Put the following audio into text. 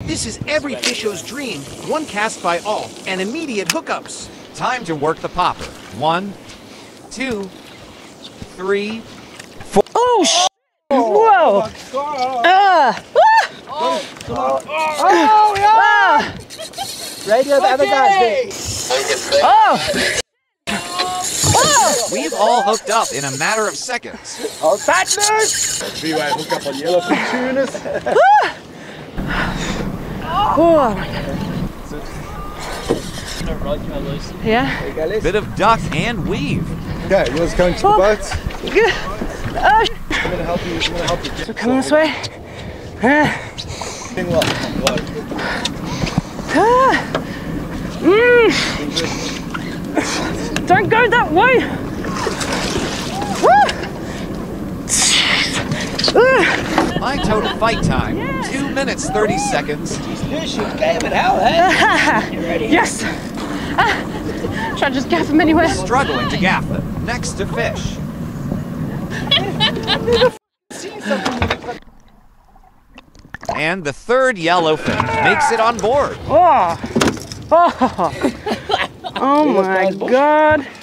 This is every fisher's dream. One cast by all, and immediate hookups. Time to work the popper. 1, 2, 3, 4. Oh, whoa! Oh, yeah! Radio the other guys. Oh! We've all hooked up in a matter of seconds. Oh, fatness! Three-way hook up on Yellowfin Tunas. Oh my God. Yeah? Bit of duck and weave. Okay, yours going to the boat. Good. Oh, I'm going to help you. I'm going to help you. so come this way. Thing lock. Don't go that way. My total fight time, 2 minutes 30 seconds. Yes. Try to just gaff him anywhere. Struggling to gaff them. Next to fish. And the third yellowfin makes it on board. Oh my God.